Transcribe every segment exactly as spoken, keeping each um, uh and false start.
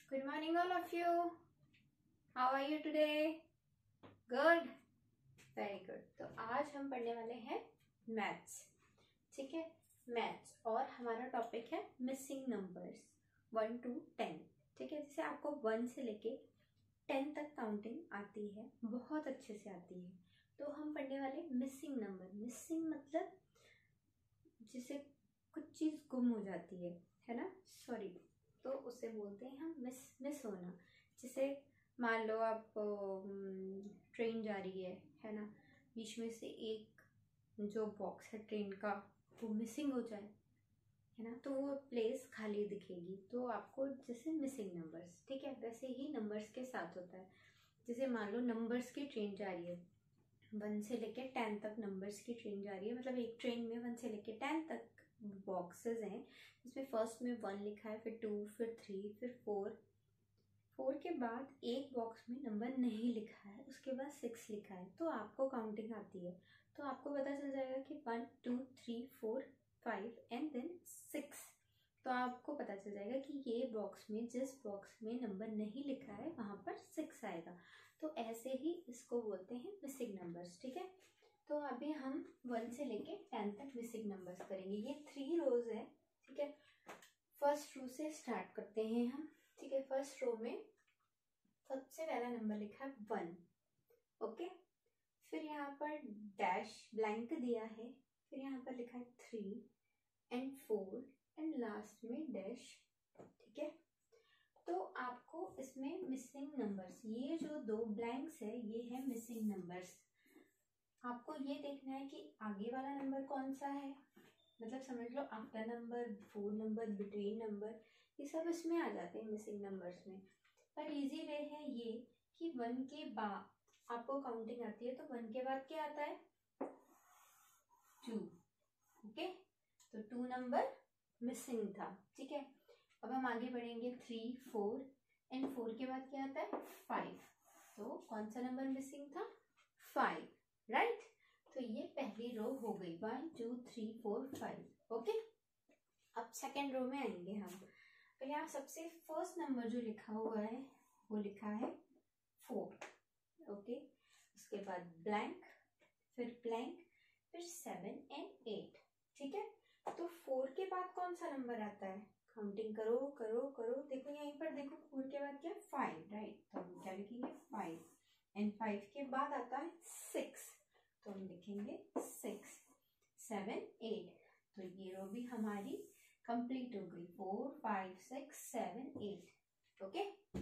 Good morning all of you. How are you today? Good. Very good. तो आज हम पढ़ने वाले हैं मैथ्स. ठीक है, मैथ्स और हमारा टॉपिक है missing numbers one two ten. ठीक है, जैसे आपको वन से लेके टेन तक काउंटिंग आती है, बहुत अच्छे से आती है. तो हम पढ़ने वाले मिसिंग नंबर. मिसिंग मतलब जिसे कुछ चीज़ गुम हो जाती है है ना, सॉरी, तो उसे बोलते हैं हम मिस मिस होना. जैसे मान लो आप ट्रेन जा रही है है ना, बीच में से एक जो बॉक्स है ट्रेन का वो मिसिंग हो जाए है ना, तो वो प्लेस खाली दिखेगी, तो आपको जैसे मिसिंग नंबर्स. ठीक है, वैसे ही नंबर्स के साथ होता है. जैसे मान लो नंबर्स की ट्रेन जा रही है, वन से लेके टेन तक नंबर्स की ट्रेन जा रही है, मतलब एक ट्रेन में वन से लेके टेन तक बॉक्सेस हैं, जिसमें फर्स्ट में वन लिखा है, फिर टू, फिर थ्री, फिर फोर. फोर के बाद एक बॉक्स में नंबर नहीं लिखा है, उसके बाद सिक्स लिखा है, तो आपको काउंटिंग आती है, तो आपको पता चल जाएगा कि one two three four five and then six. तो आपको पता चल जाएगा कि ये बॉक्स में, जिस बॉक्स में नंबर नहीं लिखा है वहाँ पर सिक्स आएगा. तो ऐसे ही इसको बोलते हैं मिसिंग नंबर्स. ठीक है, तो अभी हम वन से लेके टेन तक मिसिंग नंबर्स करेंगे. ये थ्री रोज है. ठीक है, फर्स्ट रो से स्टार्ट करते हैं हम. ठीक है, फर्स्ट रो में सबसे पहला नंबर लिखा है वन. ओके, फिर यहाँ पर डैश ब्लैंक दिया है, फिर यहाँ पर लिखा है three and four and last में डैश. ठीक है, तो आपको इसमें मिसिंग नंबर्स, ये जो दो ब्लैंक्स है ये है मिसिंग नंबर्स. आपको ये देखना है कि आगे वाला नंबर कौन सा है, मतलब समझ लो after number, before number, between number, ये सब इसमें आ जाते हैं मिसिंग नंबर्स में. पर इजी वे है ये कि वन के बाद आपको काउंटिंग आती है, तो वन के बाद क्या आता है, टू. ओके, तो टू नंबर मिसिंग था. ठीक है, अब हम आगे बढ़ेंगे. थ्री, फोर एंड फोर के बाद क्या आता है, फाइव. तो कौन सा नंबर मिसिंग था, फाइव. राइट, तो ये पहली रो हो गई, one two three four five. Okay, अब सेकेंड रो में आएंगे हम. तो यहाँ सबसे फर्स्ट नंबर जो लिखा हुआ है वो लिखा है फोर. ओके, उसके बाद ब्लैंक, फिर ब्लैंक, फिर सेवन एंड एट. ठीक है, तो फोर के बाद कौन सा नंबर आता है, काउंटिंग करो करो करो. देखो यहीं पर देखो, फोर के बाद क्या, फाइव. राइट, तो हम क्या लिखेंगे, फाइव. एंड फाइव के बाद आता है सिक्स, तो हम लिखेंगे सिक्स. सेवन, एट, तो ये रो भी हमारी कंप्लीट हो गई. Four, five, six, seven, eight. Okay,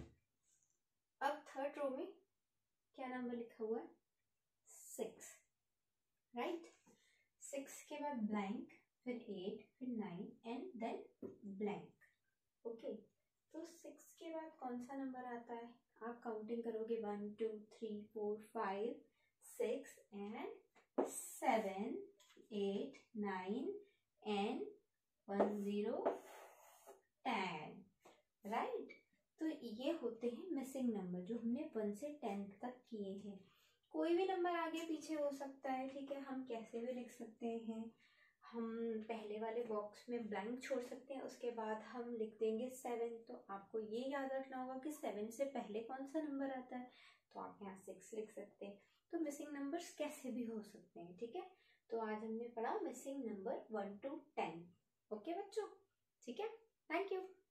अब थर्ड रो में क्या नंबर लिखा हुआ है, सिक्स. राइट, सिक्स के बाद ब्लैंक, फिर एट, फिर nine and then blank. Okay, तो सिक्स के बाद कौन सा नंबर आता है, आप काउंटिंग करोगे, one two three four five six and seven eight nine and one zero ten. Right, तो ये होते हैं मिसिंग नंबर जो हमने वन से टेन तक किए हैं. कोई भी नंबर आगे पीछे हो सकता है. ठीक है, हम कैसे भी लिख सकते हैं. हम पहले वाले बॉक्स में ब्लैंक छोड़ सकते हैं, उसके बाद हम लिख देंगे सेवन. तो आपको ये याद रखना होगा कि सेवन से पहले कौन सा नंबर आता है, तो आप यहाँ सिक्स लिख सकते हैं. तो मिसिंग नंबर्स कैसे भी हो सकते हैं. ठीक है, तो आज हमने पढ़ा missing number one two ten. Okay बच्चों, ठीक है, थैंक यू.